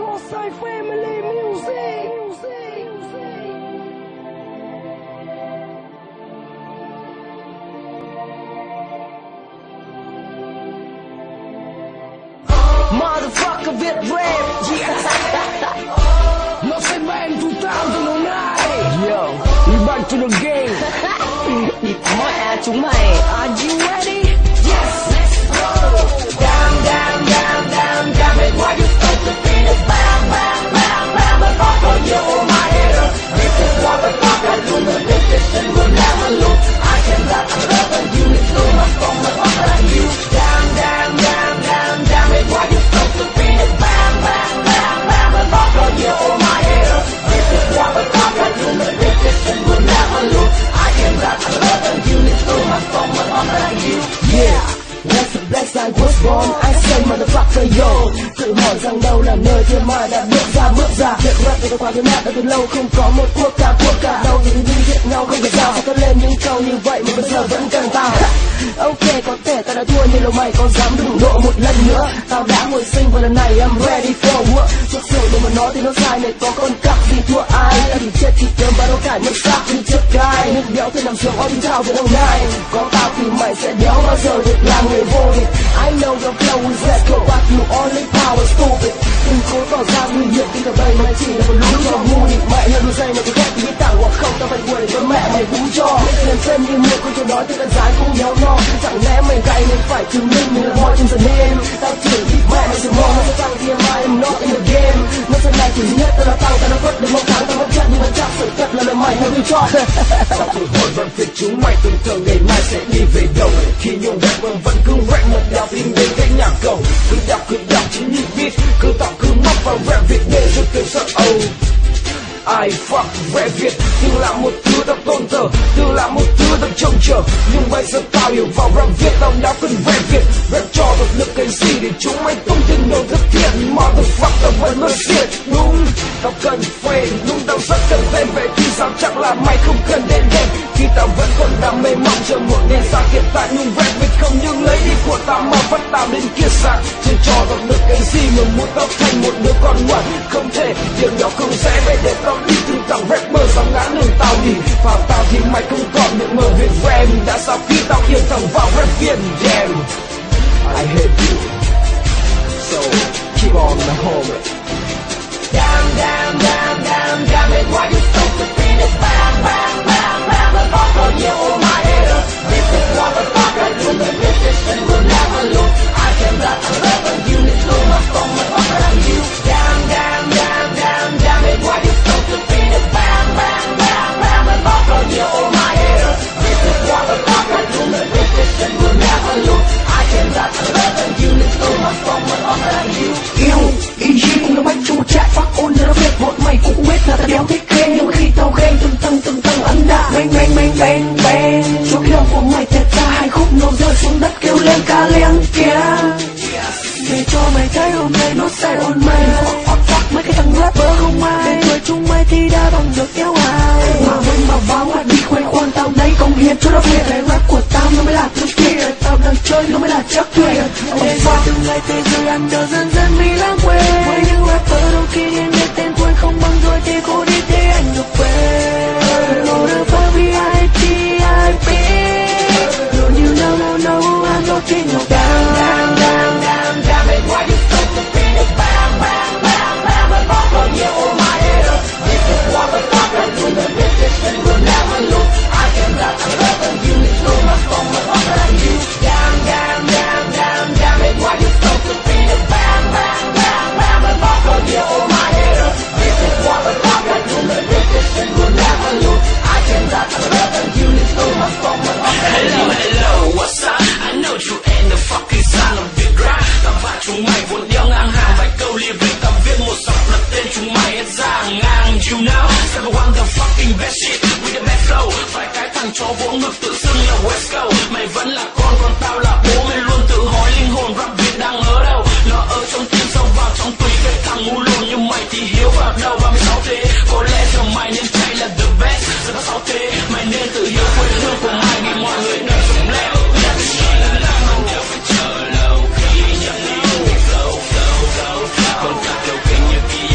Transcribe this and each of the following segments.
Northside Family Music. Motherfucker Việt rap, yeah. Northside Band 2009. Yo, we back to the game. Đi mọi chúng mày, are you ready? Yes, let's go. Damn, damn, damn, damn, damn it, why you so defeated? Bam, bam, bam, bam, motherfucker, you my hero. This is what the fuck I do, the decision will never lose. I can rap and love and you need to my song, motherfucker like you. Damn, damn, damn, damn, damn it, why you so defeated? Bam, bam, bam, bam, motherfucker, you my hero. This is what the fuck I do, the decision will never lose. I can rap and love and you need to my song, motherfucker like you. Yeah. That's the place I was born, I say motherfucker yo. Tự hỏi rằng đâu là nơi thiên mai đã bước ra. Việc rap từ qua từ nát đã từ lâu, không có một quốc ca đâu thì đi giết nhau không phải sao. Sao cất lên những câu như vậy mà bây giờ vẫn cần tao. Ok, có thể tao đã thua nhưng lâu mày có dám đụng độ một lần nữa. Tao đã hồi sinh và lần này I'm ready for war. Thực sự nếu mà nói thì nó sai này, có con cặc gì thua ai. Ta thì chết thì cơm và đâu cả những xác thì chết gai. Nước béo thì nằm giường ở bên thao về đâu này. Có tao thì mày sẽ đéo bao giờ được làm người vô địch. I know your flow is echo, but you only power stupid. Đừng cố tỏ ra nguy hiểm khi ở đây mày chỉ là một lũ cho ngu địch. Mẹ hơn đôi giây mày có ghét thì biết tặng hoặc không, tao phải quên cho mẹ mày bú cho. Lên trên như mưa con cho nói thì cần dáng cũng nhéo no. Chẳng lẽ mày gay nên phải chứng minh mình là boy trong giờ đêm. Tao chỉ biết mẹ mày sẽ mong nó sẽ tăng thêm I am not in the game. Nó sẽ này chỉ nhất tao đã tăng, tao đã vất được mong tháng, tao vẫn chắc nhưng mà chắc sự thật là mày hay tôi chọn. Tao thử hỏi vẫn việc chúng mày tưởng tượng ngày mai sẽ đi về đâu. Khi nhung rap vẫn cứ rap một đào tìm đến cái nhà cầu. Cứ đọc chính như beat, cứ tao cứ móc vào rap Việt để cho tiếng sợ âu. I fuck rap Việt, từng là một thứ tao tôn thờ, từng là một thứ tao trông chờ. Nhưng bây giờ tao hiểu vào rap Việt, tao đã cần rap Việt. Rap cho được lực cái gì để chúng mày tung tin đồn thất thiện. Motherfucker vẫn luôn shit, đúng. Tao cần fame, đúng tao rất cần tên. Vậy thì sao chắc là mày không cần đến đêm. Khi tao vẫn còn đam mê mong chờ một ngày sáng hiện tại. Nhưng rap Việt không những lấy đi của tao mà bắt tao đến kia sáng. Chưa cho tao được cái gì mà muốn tao thành một đứa con ngoan. Không thể, điều đó không dễ vậy để tao đi từng thằng rapper dám ngã đường tao đi. Vào tao thì mày không còn được mơ về rap. Đã sao khi tao yên thẳng vào rap Việt. Damn, I hate you, so keep on my homie. Damn, damn, damn, damn, damn it, why you so defeated? Bam, bam, bam, bam, motherfucker, you my hero. This is what the fuck I do, the decision will never lose. I can rap and love and you need to my song, motherfucker like you. Damn, damn, damn, damn, damn it, why you so defeated? Bam, bam, bam, bam, motherfucker, you my hero. This is what the fuck I do, the decision will never lose. I can rap and love and you need to my song, motherfucker like you. Yêu, ý chí cũng đã bách trong một trại phát ôn cho nó biết. Bọn mày cũng biết là ta đéo thích khen, nhưng khi tao ghen từng tầng ấn đà. Bang bang bang bang bang, cho cái đầu của mày tẹt ra hai khúc nổ rơi xuống đất kêu lên ca leng kia. Để cho mày thấy hôm nay nó sẽ ổn mày. Fuck mấy cái thằng rapper không ai. Tên tuổi chúng mày thì đã bằng được kéo ai. Mà vẫn mà vào mà đi khoe khoang tao đấy công hiến cho nó biết. Cái rap của tao nó mới là thứ kia. Tao đang chơi nó mới là chắc thuyền. Để qua từng ngày thế giới ăn đỡ dần dần bị lãng quên. Với những rapper đâu khi nghe tên tuổi không bằng rồi thì cô đi thế anh được quên. Lô đơ phơ VIP. Don't you know I'm not king of damn, damn, damn, damn it, why you so defeated? Bam, bam, bam, bam, motherfucker, you my hero. This is what the fuck I do, the decision will never lose. I can rap and love and you need to my song, motherfucker like you. Damn, damn, damn, damn, damn it, why you so defeated? Bam, bam, bam, bam, motherfucker, you my hero. This is what the fuck I do, the decision will never lose. I can rap and love and you need to my song, motherfucker like you. Hello, what's up? I know you ain't the fucking son of big rap. Tao và chúng mày vốn đeo ngang hàng vài câu lyric. Tao viết một dòng lập tên chúng mày hết ra ngang. You know, never want the fucking best shit with the best flow. Phải cái thằng chó vỗ ngực tự xưng là West Coast. Mày vẫn là con, còn tao là bố. Mày luôn tự hỏi linh hồn rap Việt đang ở đâu. Nó ở trong tim sâu vào trong tùy. Cái thằng ngu lùn như mày thì hiếu vào đâu 36 thế. Có lẽ giờ mày nên chạy là the best. Giờ có 6 thế, mày nên tự hiểu quê hương của mày. Vì mọi người nơi sống leo. Đều phải chờ lâu khi nhận đi flow. Còn các đầu kinh như kia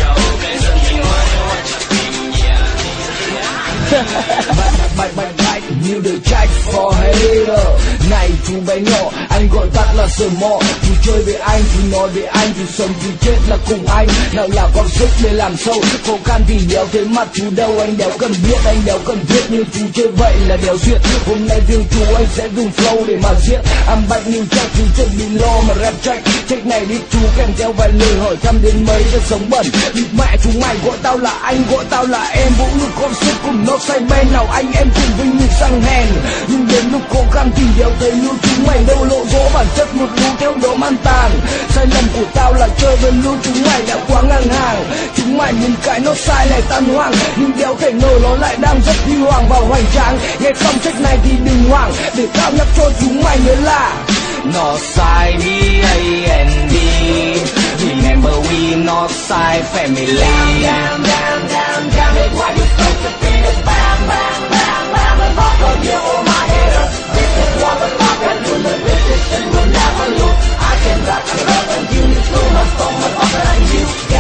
chú bé nhỏ, anh gọi tắt là sờ mọ. Chú chơi với anh, chú nói với anh, chú sống chú chết là cùng anh. Nào là con sức để làm sâu, khó khăn thì đéo thấy mặt chú đâu. Anh đéo cần biết, anh đéo cần viết, nhưng chú chơi vậy là đéo duyệt. Hôm nay riêng chú anh sẽ dùng flow để mà giết. Âm bạch new track, chú chuẩn bị lo mà rap track này đi chú kèm theo vài lời hỏi thăm đến mấy cho sống bẩn. Địt mẹ chúng mày, gọi tao là anh, gọi tao là em. Vũ lực con sức cùng nó say bên nào anh em cùng vinh nhục sang hèn. Nhưng đến lúc khó khăn thì đéo thấy lưu chúng mày đâu lộ rõ bản chất một lũ theo đó man tàn. Sai lầm của tao là chơi với lưu chúng mày đã quá ngang hàng. Chúng mày nhìn cái nó sai này tan hoang, nhưng đéo thể ngờ nó lại đang rất huy hoàng và hoành tráng. Nghe xong trách này thì đừng hoảng, để tao nhắc cho chúng mày nhớ là Northside D-A-N-D. Remember we Northside family. Damn, it, why you so defeated? Bam, and fuck on you, all my haters. This is what the fuck I do, the resistance will never lose. I can rap and love and you need to my song, but other than you.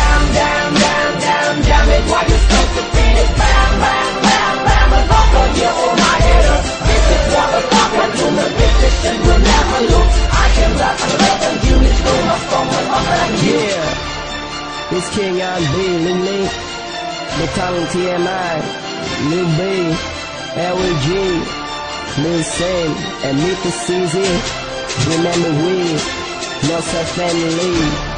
Damn it, why you so defeated? Bam, and fuck on you, all my haters. This is what the fuck I do, the resistance will never lose. I can rap and love and you need to my song, but other than you. Yeah, it's King on B, Ling Ling, the tongue TMI, Lil B, L.E.G, Lil Sin, and Mika CZ. Remember we, Northside family.